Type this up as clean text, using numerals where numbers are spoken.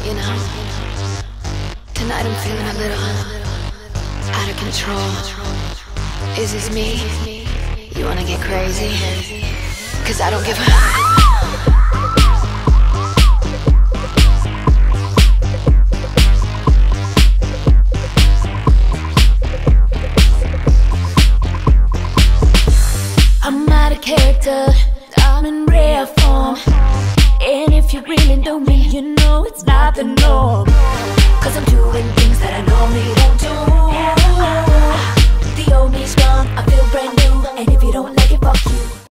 You know, tonight I'm feeling a little out of control. Is this me? You wanna get crazy? 'Cause I don't give a... I'm out of character, I'm in rare form. And if you really know me, you know it's not the norm. 'Cause I'm doing things that I normally don't do. The old me's gone, I feel brand new. And if you don't like it, fuck you.